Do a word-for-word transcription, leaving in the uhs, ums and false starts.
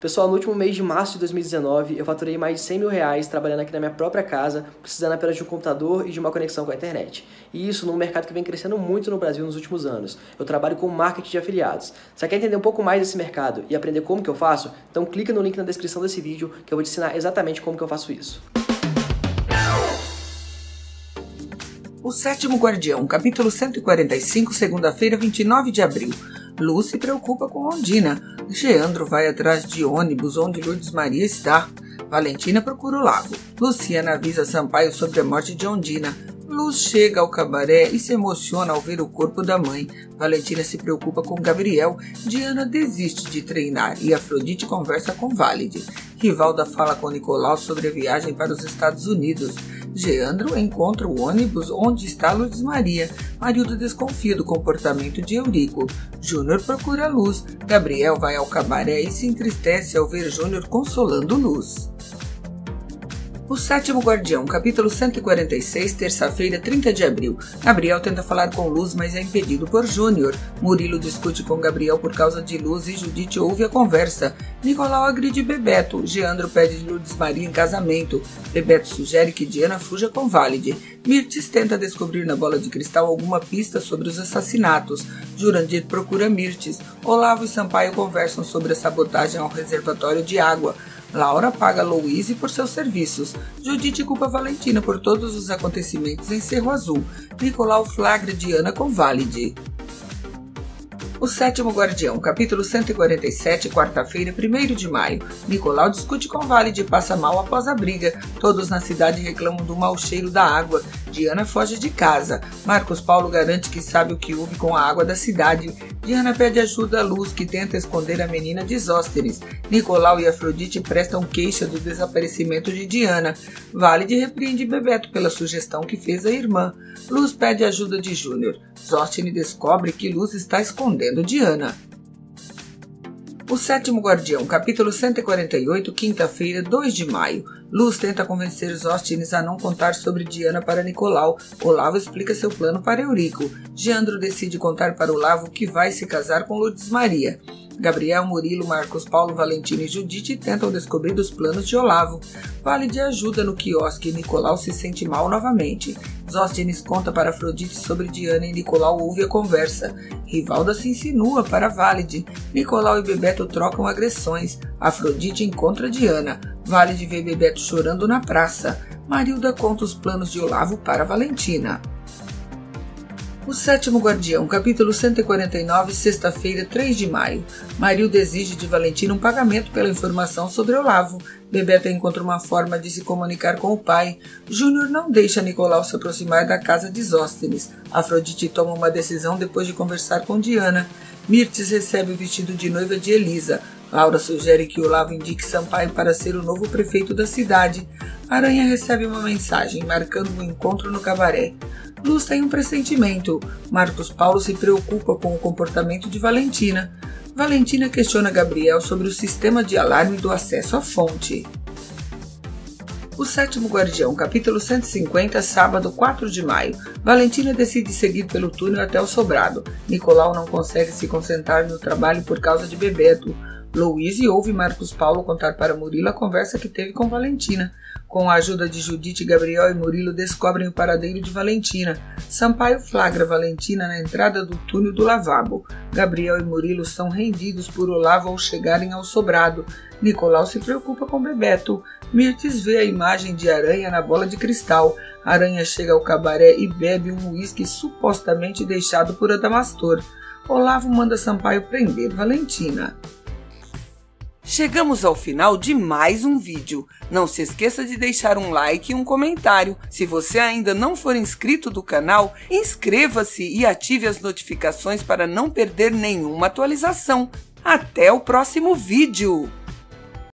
Pessoal, no último mês de março de dois mil e dezenove, eu faturei mais de cem mil reais trabalhando aqui na minha própria casa, precisando apenas de um computador e de uma conexão com a internet. E isso num mercado que vem crescendo muito no Brasil nos últimos anos. Eu trabalho com marketing de afiliados. Você quer entender um pouco mais desse mercado e aprender como que eu faço? Então clica no link na descrição desse vídeo que eu vou te ensinar exatamente como que eu faço isso. O Sétimo Guardião, capítulo cento e quarenta e cinco, segunda-feira, vinte e nove de abril. Lu se preocupa com Ondina. Geandro vai atrás de ônibus onde Lourdes Maria está. Valentina procura o lago. Luciana avisa Sampaio sobre a morte de Ondina. Luz chega ao cabaré e se emociona ao ver o corpo da mãe. Valentina se preocupa com Gabriel. Diana desiste de treinar e Afrodite conversa com Valide. Rivalda fala com Nicolau sobre a viagem para os Estados Unidos. Geandro encontra o ônibus onde está Lourdes Maria. Marilda desconfia do comportamento de Eurico. Júnior procura Luz. Gabriel vai ao cabaré e se entristece ao ver Júnior consolando Luz. O Sétimo Guardião, capítulo cento e quarenta e seis, terça-feira, trinta de abril. Gabriel tenta falar com Luz, mas é impedido por Júnior. Murilo discute com Gabriel por causa de Luz e Judite ouve a conversa. Nicolau agride Bebeto. Geandro pede Lourdes Maria em casamento. Bebeto sugere que Diana fuja com Valide. Mirtes tenta descobrir na bola de cristal alguma pista sobre os assassinatos. Jurandir procura Mirtes. Olavo e Sampaio conversam sobre a sabotagem ao reservatório de água. Laura paga Louise por seus serviços. Judite culpa Valentina por todos os acontecimentos em Cerro Azul. Nicolau flagra Diana com Valide. O Sétimo Guardião, capítulo cento e quarenta e sete, quarta-feira, primeiro de maio. Nicolau discute com Valide e passa mal após a briga. Todos na cidade reclamam do mau cheiro da água. Diana foge de casa. Marcos Paulo garante que sabe o que houve com a água da cidade. Diana pede ajuda a Luz, que tenta esconder a menina de Zóstenes. Nicolau e Afrodite prestam queixa do desaparecimento de Diana. Valide repreende Bebeto pela sugestão que fez a irmã. Luz pede ajuda de Júnior. Zóstenes descobre que Luz está escondendo Diana. O Sétimo Guardião, capítulo cento e quarenta e oito, quinta-feira, dois de maio. Luz tenta convencer Zóstenes a não contar sobre Diana para Nicolau. Olavo explica seu plano para Eurico. Geandro decide contar para Olavo que vai se casar com Lourdes Maria. Gabriel, Murilo, Marcos Paulo, Valentina e Judite tentam descobrir os planos de Olavo. Valide ajuda no quiosque e Nicolau se sente mal novamente. Zóstenes conta para Afrodite sobre Diana e Nicolau ouve a conversa. Rivalda se insinua para Valide. Nicolau e Bebeto trocam agressões. Afrodite encontra Diana. Valide vê Bebeto chorando na praça. Marilda conta os planos de Olavo para Valentina. O Sétimo Guardião, capítulo cento e quarenta e nove, sexta-feira, três de maio. Marilda exige de Valentina um pagamento pela informação sobre Olavo. Bebeto encontra uma forma de se comunicar com o pai. Júnior não deixa Nicolau se aproximar da casa de Zóstenes. Afrodite toma uma decisão depois de conversar com Diana. Mirtes recebe o vestido de noiva de Elisa. Laura sugere que Olavo indique Sampaio para ser o novo prefeito da cidade. Aranha recebe uma mensagem marcando um encontro no cabaré. Luz tem um pressentimento. Marcos Paulo se preocupa com o comportamento de Valentina. Valentina questiona Gabriel sobre o sistema de alarme do acesso à fonte. O Sétimo Guardião, capítulo cento e cinquenta, sábado, quatro de maio. Valentina decide seguir pelo túnel até o sobrado. Nicolau não consegue se concentrar no trabalho por causa de Bebeto. Louise ouve Marcos Paulo contar para Murilo a conversa que teve com Valentina. Com a ajuda de Judite, Gabriel e Murilo descobrem o paradeiro de Valentina. Sampaio flagra Valentina na entrada do túnel do lavabo. Gabriel e Murilo são rendidos por Olavo ao chegarem ao sobrado. Nicolau se preocupa com Bebeto. Mirtes vê a imagem de Aranha na bola de cristal. Aranha chega ao cabaré e bebe um uísque supostamente deixado por Adamastor. Olavo manda Sampaio prender Valentina. Chegamos ao final de mais um vídeo. Não se esqueça de deixar um like e um comentário. Se você ainda não for inscrito do canal, inscreva-se e ative as notificações para não perder nenhuma atualização. Até o próximo vídeo!